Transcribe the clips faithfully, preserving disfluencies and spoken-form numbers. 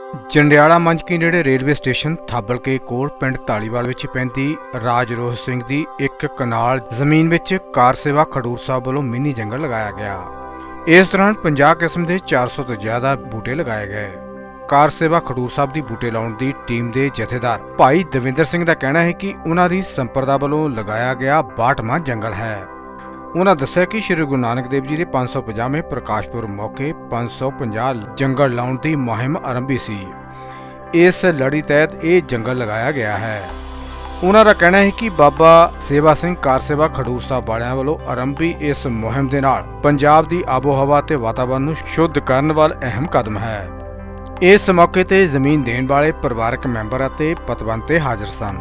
ਜੰਡਿਆਲਾ ਮੰਝਕੀ ਨੇੜੇ railway station ਥਾਬਲ ਕੇ ਕੋਲ ਪਿੰਡ ਧਾਲੀਵਾਲ ਵਿੱਚ ਪੈਂਦੀ ਰਾਜ ਰੋਹ ਸਿੰਘ ਦੀ ਇੱਕ ਕਨਾਲ ਜ਼ਮੀਨ ਵਿੱਚ ਕਾਰ ਸੇਵਾ ਖਡੂਰ ਸਾਹਿਬ ਵੱਲੋਂ ਮਿੰਨੀ ਜੰਗਲ ਲਗਾਇਆ ਗਿਆ। ਇਸ ਦੌਰਾਨ ਪੰਜਾਹ ਕਿਸਮ ਦੇ ਚਾਰ ਸੌ ਤੋਂ ਜ਼ਿਆਦਾ ਬੂਟੇ ਲਗਾਏ ਗਏ। ਕਾਰ ਸੇਵਾ ਖਡੂਰ ਸਾਹਿਬ ਦੀ ਬੂਟੇ ਲਾਉਣ ਦੀ ਟੀਮ ਦੇ ਜਥੇਦਾਰ ਭਾਈ ਦਵਿੰਦਰ ਸਿੰਘ ਦਾ ਕਹਿਣਾ ਹੈ ਕਿ ਉਹਨਾਂ ਦੀ ਸੰਪਰਦਾ ਵੱਲੋਂ ਲਗਾਇਆ ਗਿਆ ਬਾਹਠਵਾਂ ਜੰਗਲ ਹੈ। उन्होंने दस्सिया कि श्री गुरु नानक देव जी के पांच सौ पचासवें प्रकाश पुरब मौके पांच सौ पचास जंगल लाउण की मुहिम आरंभी सी। इस लड़ी तहत ये जंगल लगाया गया है। उन्होंने कहना है कि बाबा सेवा सिंह कार सेवा खडूर साहब वालियां वालों आरंभी इस मुहिम के नाल पंजाब की आबो हवा ते वातावरण नूं शुद्ध करने वाल अहम कदम है। इस मौके ते जमीन देने वाले परिवारक मैंबर अते पतवंते हाजिर सन।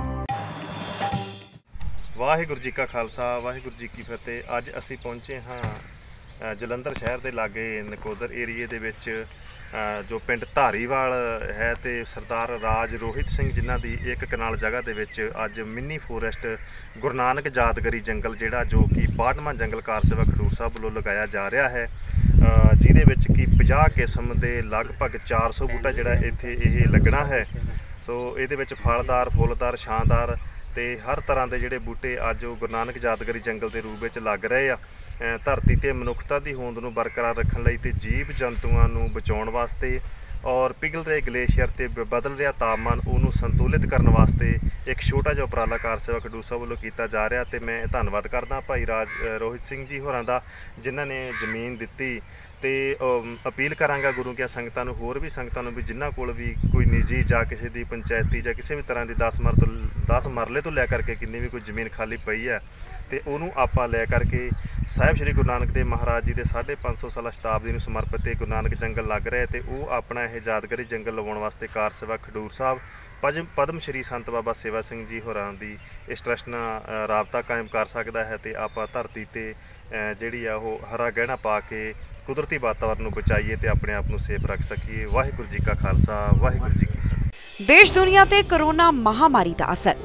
वाहिगुरू जी का खालसा वाहिगुरू जी की फतेह। अज असी पहुँचे हाँ जलंधर शहर के लागे नकोदर एरिए दे विच जो पिंड धारीवाल है तो सरदार राज रोहित सिंह जिन्हां दी एक कनाल जगह दे विच अज मिनी फॉरेस्ट गुरु नानक यादगारी जंगल जिहड़ा जो कि बाहठवां जंगल कार सेवा खडूर साहब वालों लगाया जा रहा है, जिहदे विच कि पचास किस्म के लगभग चार सौ बूटा जिहड़ा इत्थे इह लगना है। सो इहदे विच फलदार फुलदार छांदार ते हर तरह के जिहड़े बूटे अज गुरु नानक यादगारी जंगल के रूप में लग रहे आ। धरती ते मनुखता की होंद नूं बरकरार रखण लई ते जीव जंतुओं नूं बचाउण वास्ते और पिघल रहे ग्लेशियर ते बदल रहा तापमान उन्होंने संतुलित करने वास्ते एक छोटा जिहा उपराला कार सेवा खडूर साहब वालों किया जा रहा। तो मैं धन्नवाद करदा भाई राज रोहित सिंह जी होरां दा जिन्हां ने जमीन दित्ती। तो अपील करांगा गुरु क्या संगतां नूं होर भी संगतां नूं भी जिन्हां कोल भी कोई निजी जां किसी दी पंचायती जां किसी भी तरह की दस मर तो दस मरले तो लै करके किन्नी भी कोई जमीन खाली पई है तो उन्होंने आपां लै करके साहिब श्री गुरु नानक देव महाराज जी के साढ़े पाँच सौ साल शताब्दी नूं समर्पित गुरु नानक जंगल लग रहा है। तो वो अपना यह यादगारी जंगल लवाउण वास्ते कार सेवा खडूर साहब पज पद्म श्री संत बाबा सेवा सिंह जी होरां दी इस ट्रस्ट नाल राबता कायम कर सकता है। तो आपां धरती ते जिहड़ी आ ओह हरा गहना पा के कुदरती वातावरण नूं बचाइए ते अपने आप नूं सेफ रख सकीए। वाहिगुरू जी का खालसा वाहिगुरू जी की। देश दुनिया ते कोरोना महामारी का असर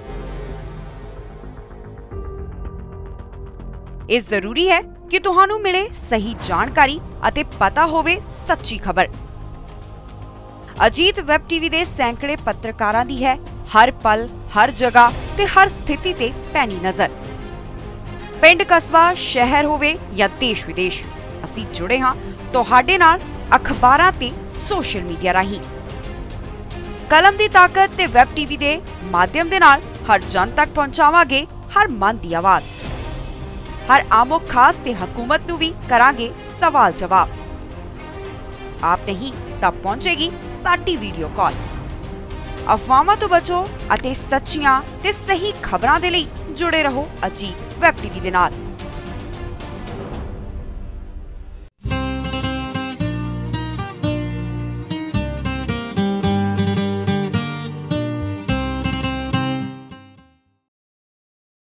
इस जरूरी है कि तुहानू मिले सही जानकारी अते पता होवे सच्ची खबर। अजीत वैब टीवी दे सैकड़े पत्रकारां दी है हर पल हर जगह ते हर स्थिति ते पैनी नजर। पिंड कस्बा शहर होवे या देश विदेश असी जुड़े हाँ तुहाडे नाल अखबारां ते सोशल मीडिया राही। कलम दी ताकत ते वैब टीवी दे माध्यम दे नाल हर जन तक पहुंचावांगे हर मन दी आवाज। हर आमो खास ते हुकूमत नूं भी करांगे सवाल जवाब। आप नहीं तब पहुंचेगी साडी वीडियो कॉल। अफवाहां तो बचो अते सच्चियां ते सही खबरां दे लई जुड़े रहो अजीत वैब टीवी दे नाल।